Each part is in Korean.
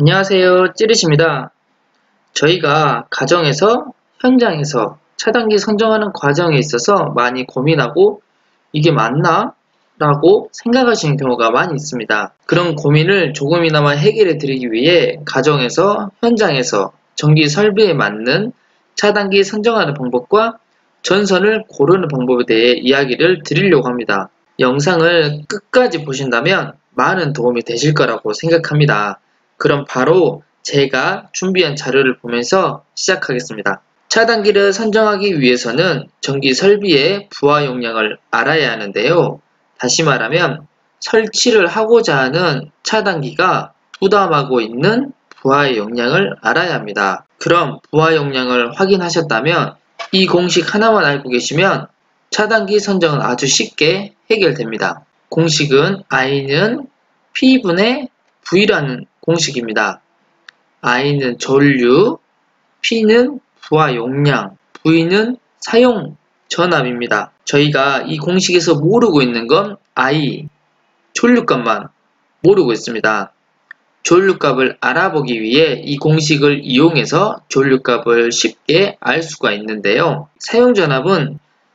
안녕하세요. 찌릿입니다. 저희가 가정에서, 현장에서 차단기 선정하는 과정에 있어서 많이 고민하고 이게 맞나? 라고 생각하시는 경우가 많이 있습니다. 그런 고민을 조금이나마 해결해 드리기 위해 가정에서, 현장에서 전기 설비에 맞는 차단기 선정하는 방법과 전선을 고르는 방법에 대해 이야기를 드리려고 합니다. 영상을 끝까지 보신다면 많은 도움이 되실 거라고 생각합니다. 그럼 바로 제가 준비한 자료를 보면서 시작하겠습니다. 차단기를 선정하기 위해서는 전기 설비의 부하 용량을 알아야 하는데요. 다시 말하면 설치를 하고자 하는 차단기가 부담하고 있는 부하의 용량을 알아야 합니다. 그럼 부하 용량을 확인하셨다면 이 공식 하나만 알고 계시면 차단기 선정은 아주 쉽게 해결됩니다. 공식은 I는 P분의 V라는 공식입니다. I는 전류, P는 부하 용량, V는 사용 전압입니다. 저희가 이 공식에서 모르고 있는 건 I, 전류값만 모르고 있습니다. 전류값을 알아보기 위해 이 공식을 이용해서 전류값을 쉽게 알 수가 있는데요. 사용 전압은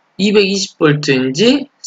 220V인지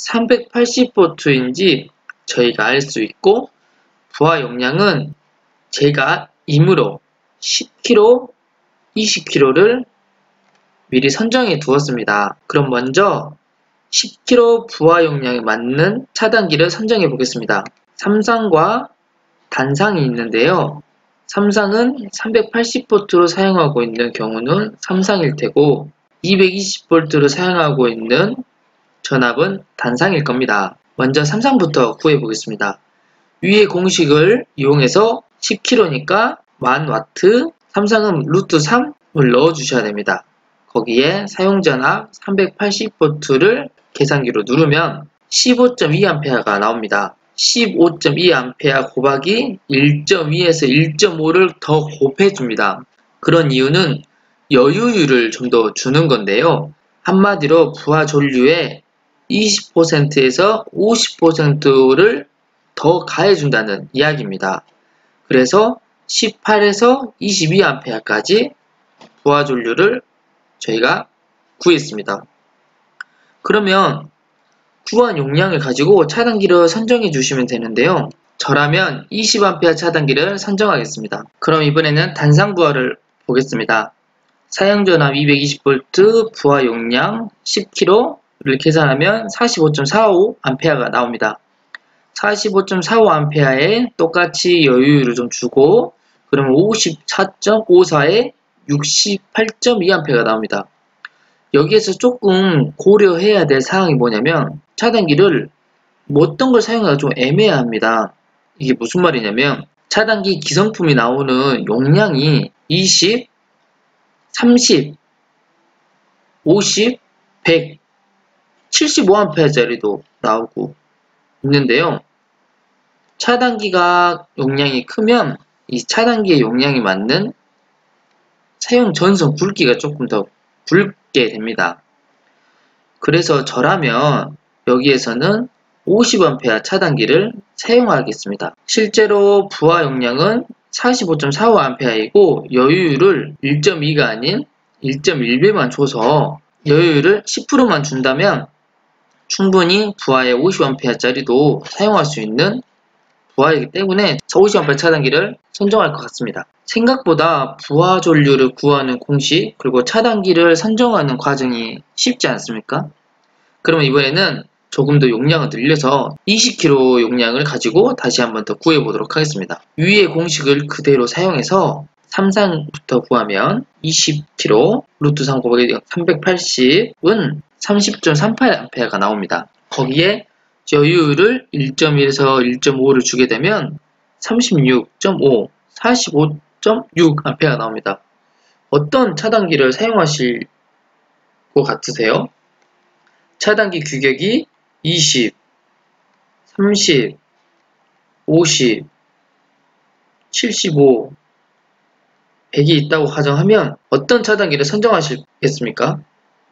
380V인지 저희가 알 수 있고, 부하 용량은 제가 임으로 10kg, 20kg를 미리 선정해 두었습니다. 그럼 먼저 10kg 부하 용량에 맞는 차단기를 선정해 보겠습니다. 삼상과 단상이 있는데요. 삼상은 380V로 사용하고 있는 경우는 삼상일 테고 220V로 사용하고 있는 전압은 단상일 겁니다. 먼저 삼상부터 구해 보겠습니다. 위의 공식을 이용해서 10kg니까 1000W, 삼상은 루트 3을 넣어 주셔야 됩니다. 거기에 사용전압 380V를 계산기로 누르면 15.2A가 나옵니다. 15.2A 곱하기 1.2에서 1.5를 더 곱해줍니다. 그런 이유는 여유율을 좀 더 주는 건데요. 한마디로 부하 전류의 20%에서 50%를 더 가해준다는 이야기입니다. 그래서 18에서 22A까지 부하 전류를 저희가 구했습니다. 그러면 구한 용량을 가지고 차단기를 선정해 주시면 되는데요. 저라면 20A 차단기를 선정하겠습니다. 그럼 이번에는 단상 부하를 보겠습니다. 사용전압 220V, 부하 용량 10kg를 계산하면 45.45A가 나옵니다. 45.45A에 똑같이 여유율을 좀 주고 그러면 54.54에 68.2A가 나옵니다. 여기에서 조금 고려해야 될 사항이 뭐냐면 차단기를 어떤 걸 사용하기가 좀 애매합니다. 이게 무슨 말이냐면 차단기 기성품이 나오는 용량이 20, 30, 50, 100, 75A짜리도 나오고 있는데요. 차단기가 용량이 크면 이 차단기의 용량이 맞는 사용 전선 굵기가 조금 더 굵게 됩니다. 그래서 저라면 여기에서는 50A 차단기를 사용하겠습니다. 실제로 부하 용량은 45.45A이고 여유율을 1.2가 아닌 1.1배만 줘서 여유율을 10%만 준다면 충분히 부하의 50A짜리도 사용할 수 있는 부하이기 때문에 50A 차단기를 선정할 것 같습니다. 생각보다 부하 전류를 구하는 공식 그리고 차단기를 선정하는 과정이 쉽지 않습니까? 그러면 이번에는 조금 더 용량을 늘려서 20kg 용량을 가지고 다시 한번 더 구해보도록 하겠습니다. 위의 공식을 그대로 사용해서 삼상부터 구하면 20kg 루트 3 곱하기 380은 30.38A가 나옵니다. 거기에 여유율을 1.1에서 1.5를 주게 되면 36.5, 45.6A가 나옵니다. 어떤 차단기를 사용하실 것 같으세요? 차단기 규격이 20, 30, 50, 75, 100이 있다고 가정하면 어떤 차단기를 선정하시겠습니까?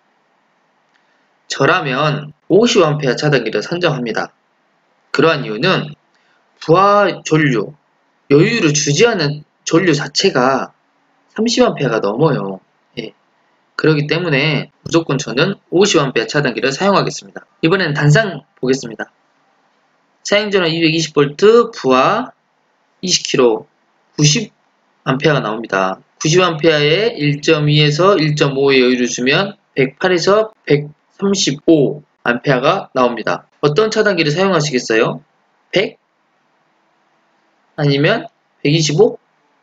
저라면 50A 차단기를 선정합니다. 그러한 이유는 부하 전류, 여유를 주지 않는 전류 자체가 30A가 넘어요. 예. 그렇기 때문에 무조건 저는 50A 차단기를 사용하겠습니다. 이번에는 단상 보겠습니다. 사용전원 220V, 부하 20kg, 90A가 나옵니다. 90A에 1.2에서 1.5의 여유를 주면 108에서 135A가 나옵니다. 어떤 차단기를 사용하시겠어요? 100? 아니면 125?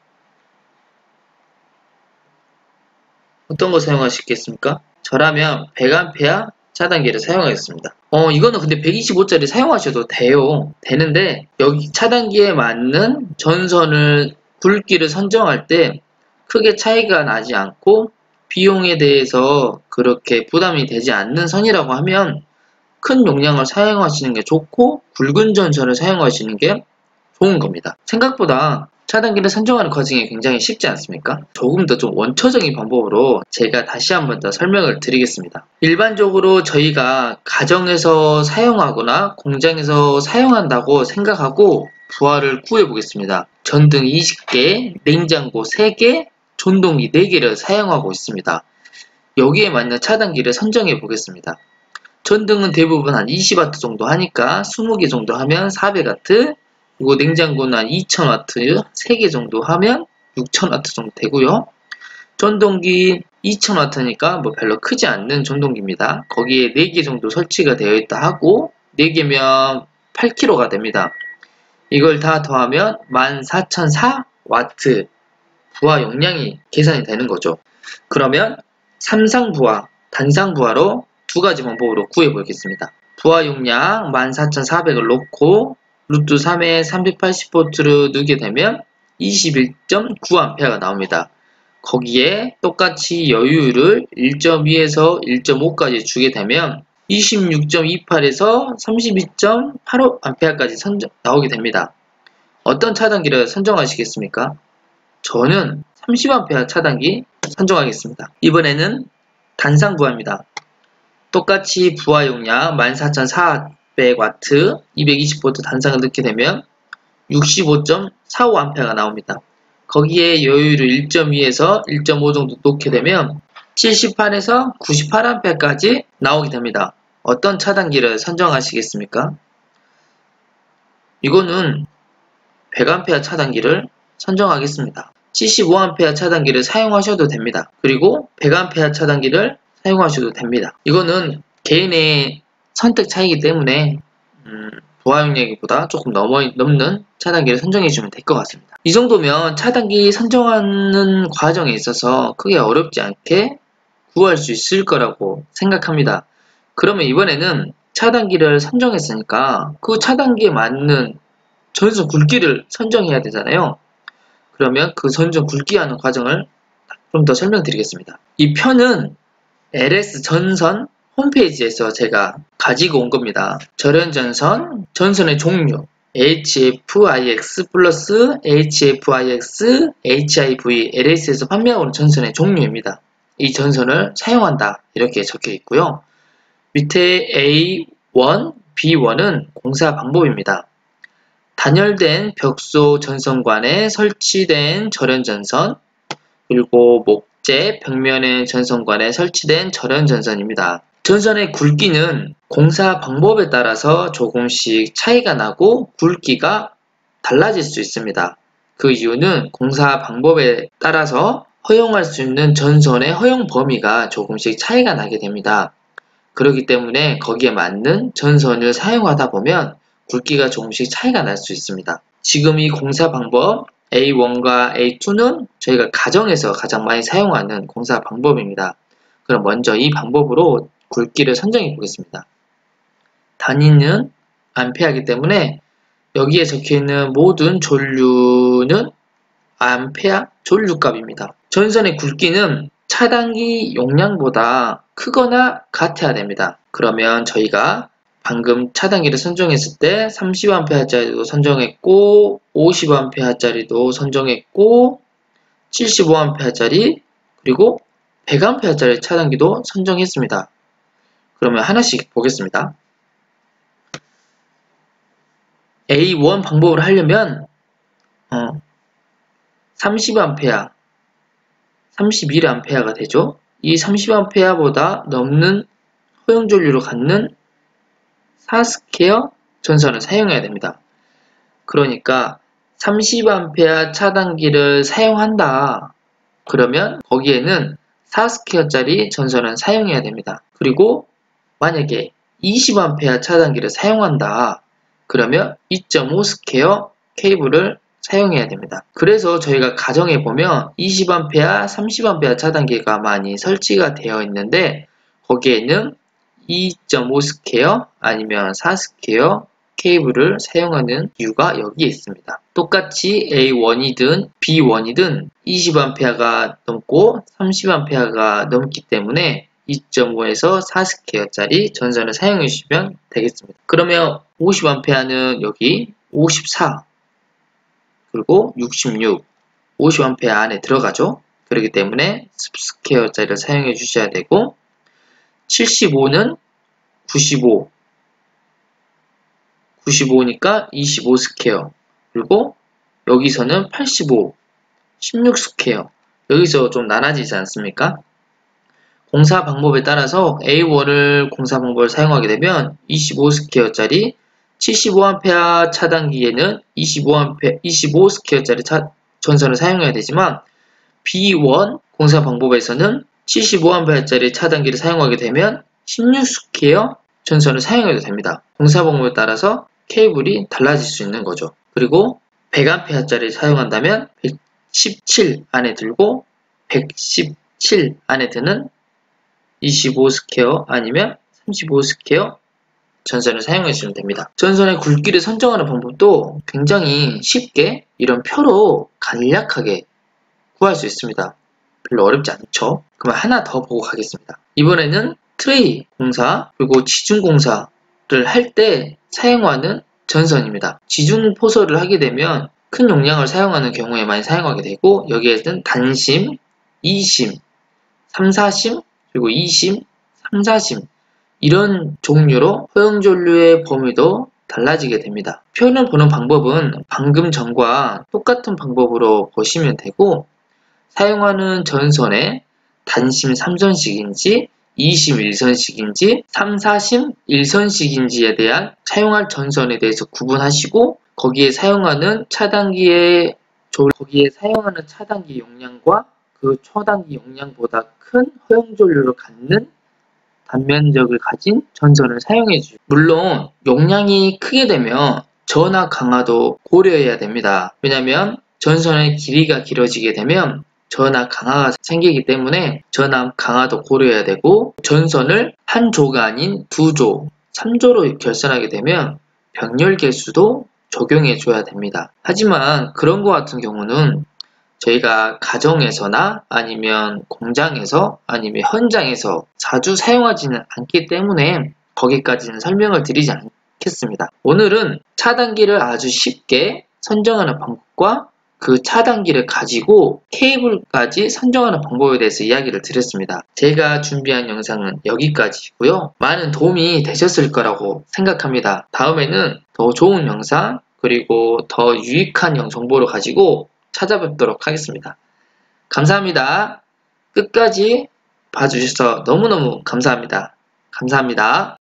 어떤 거 사용하시겠습니까? 저라면 100A 차단기를 사용하겠습니다. 이거는 근데 125짜리 사용하셔도 되는데 여기 차단기에 맞는 전선을 굵기를 선정할 때 크게 차이가 나지 않고 비용에 대해서 그렇게 부담이 되지 않는 선이라고 하면 큰 용량을 사용하시는 게 좋고 굵은 전선을 사용하시는 게 좋은 겁니다. 생각보다 차단기를 선정하는 과정이 굉장히 쉽지 않습니까? 조금 더 좀 원초적인 방법으로 제가 다시 한번 더 설명을 드리겠습니다. 일반적으로 저희가 가정에서 사용하거나 공장에서 사용한다고 생각하고 부하를 구해 보겠습니다. 전등 20개, 냉장고 3개, 전동기 4개를 사용하고 있습니다. 여기에 맞는 차단기를 선정해 보겠습니다. 전등은 대부분 한 20W 정도 하니까 20개 정도 하면 400W, 그리고 냉장고는 한 2000W, 3개 정도 하면 6000W 정도 되고요. 전동기 2000W니까 뭐 별로 크지 않는 전동기입니다. 거기에 4개 정도 설치가 되어 있다 하고 4개면 8kg가 됩니다. 이걸 다 더하면 14004W 부하 용량이 계산이 되는 거죠. 그러면 삼상부하, 단상부하로 두 가지 방법으로 구해보겠습니다. 부하 용량 14400을 놓고 루트 3에 380V를 넣게 되면 21.9A가 나옵니다. 거기에 똑같이 여유를 1.2에서 1.5까지 주게 되면 26.28에서 32.85A까지 나오게 됩니다. 어떤 차단기를 선정하시겠습니까? 저는 30A 차단기 선정하겠습니다. 이번에는 단상부하입니다. 똑같이 부하 용량 14400W, 220V 단상을 넣게 되면 65.45A가 나옵니다. 거기에 여유를 1.2에서 1.5 정도 놓게 되면 78에서 98A까지 나오게 됩니다. 어떤 차단기를 선정하시겠습니까? 이거는 100A 차단기를 선정하겠습니다. 75A 차단기를 사용하셔도 됩니다. 그리고 100A 차단기를 사용하셔도 됩니다. 이거는 개인의 선택 차이기 때문에 부하 용량보다 조금 넘는 차단기를 선정해주면 될 것 같습니다. 이 정도면 차단기 선정하는 과정에 있어서 크게 어렵지 않게 구할 수 있을 거라고 생각합니다. 그러면 이번에는 차단기를 선정했으니까 그 차단기에 맞는 전선 굵기를 선정해야 되잖아요. 그러면 그 전선 굵기 하는 과정을 좀 더 설명드리겠습니다. 이 편은 LS 전선 홈페이지에서 제가 가지고 온 겁니다. 절연전선, 전선의 종류 HFIX 플러스 HFIX, HIV, LS에서 판매하고 있는 전선의 종류입니다. 이 전선을 사용한다 이렇게 적혀 있고요. 밑에 A1, B1은 공사 방법입니다. 단열된 벽소 전선관에 설치된 절연전선, 그리고 목재 벽면의 전선관에 설치된 절연전선입니다. 전선의 굵기는 공사 방법에 따라서 조금씩 차이가 나고 굵기가 달라질 수 있습니다. 그 이유는 공사 방법에 따라서 허용할 수 있는 전선의 허용 범위가 조금씩 차이가 나게 됩니다. 그렇기 때문에 거기에 맞는 전선을 사용하다 보면 굵기가 조금씩 차이가 날 수 있습니다. 지금 이 공사 방법 A1과 A2는 저희가 가정에서 가장 많이 사용하는 공사 방법입니다. 그럼 먼저 이 방법으로 굵기를 선정해 보겠습니다. 단위는 암페어이기 때문에 여기에 적혀있는 모든 전류는 암페어 전류값입니다. 전선의 굵기는 차단기 용량보다 크거나 같아야 됩니다. 그러면 저희가 방금 차단기를 선정했을 때 30A짜리도 선정했고 50A짜리도 선정했고 75A짜리 그리고 100A짜리 차단기도 선정했습니다. 그러면 하나씩 보겠습니다. A1 방법을 하려면 30A, 31A가 되죠. 이 30A보다 넘는 허용전류를 갖는 4스퀘어 전선을 사용해야 됩니다. 그러니까 30A 차단기를 사용한다. 그러면 거기에는 4스퀘어짜리 전선을 사용해야 됩니다. 그리고 만약에 20A 차단기를 사용한다. 그러면 2.5스퀘어 케이블을 사용해야 됩니다. 그래서 저희가 가정에 보면 20A, 30A 차단기가 많이 설치가 되어 있는데 거기에는 2.5스퀘어 아니면 4스퀘어 케이블을 사용하는 이유가 여기에 있습니다. 똑같이 A1이든 B1이든 20A가 넘고 30A가 넘기 때문에 2.5에서 4스퀘어짜리 전선을 사용해 주시면 되겠습니다. 그러면 50A는 여기 54 그리고 66 50A 안에 들어가죠. 그렇기 때문에 10스퀘어짜리를 사용해 주셔야 되고 75는 95 95니까 25스퀘어 그리고 여기서는 85 16스퀘어 여기서 좀 나눠지지 않습니까? 공사 방법에 따라서 A1을 공사 방법을 사용하게 되면 25스퀘어짜리 75A 차단기에는 25스퀘어짜리 전선을 사용해야 되지만 B1 공사 방법에서는 75A짜리 차단기를 사용하게 되면 16스퀘어 전선을 사용해도 됩니다. 공사 방법에 따라서 케이블이 달라질 수 있는 거죠. 그리고 100A짜리 사용한다면 117 안에 들고 117 안에 드는 25스퀘어 아니면 35스퀘어 전선을 사용해 주시면 됩니다. 전선의 굵기를 선정하는 방법도 굉장히 쉽게 이런 표로 간략하게 구할 수 있습니다. 별로 어렵지 않죠? 그럼 하나 더 보고 가겠습니다. 이번에는 트레이 공사 그리고 지중 공사를 할 때 사용하는 전선입니다. 지중 포설을 하게 되면 큰 용량을 사용하는 경우에 많이 사용하게 되고 여기에는 단심, 2심, 3, 4심 그리고 2심, 3, 4심 이런 종류로 허용전류의 범위도 달라지게 됩니다. 표를 보는 방법은 방금 전과 똑같은 방법으로 보시면 되고 사용하는 전선에 단심 3선식인지 2심 1선식인지 3, 4심 1선식인지에 대한 사용할 전선에 대해서 구분하시고 거기에 사용하는 차단기 용량과 그 차단기 용량보다 큰 허용전류를 갖는 단면적을 가진 전선을 사용해 주죠. 물론 용량이 크게 되면 전압 강화도 고려해야 됩니다. 왜냐하면 전선의 길이가 길어지게 되면 전압 강화가 생기기 때문에 전압 강화도 고려해야 되고 전선을 한 조가 아닌 두 조, 3조로 결선하게 되면 병렬 개수도 적용해 줘야 됩니다. 하지만 그런 것 같은 경우는 저희가 가정에서나 아니면 공장에서 아니면 현장에서 자주 사용하지는 않기 때문에 거기까지는 설명을 드리지 않겠습니다. 오늘은 차단기를 아주 쉽게 선정하는 방법과 그 차단기를 가지고 케이블까지 선정하는 방법에 대해서 이야기를 드렸습니다. 제가 준비한 영상은 여기까지고요. 많은 도움이 되셨을 거라고 생각합니다. 다음에는 더 좋은 영상 그리고 더 유익한 정보를 가지고 찾아뵙도록 하겠습니다. 감사합니다. 끝까지 봐주셔서 너무너무 감사합니다. 감사합니다.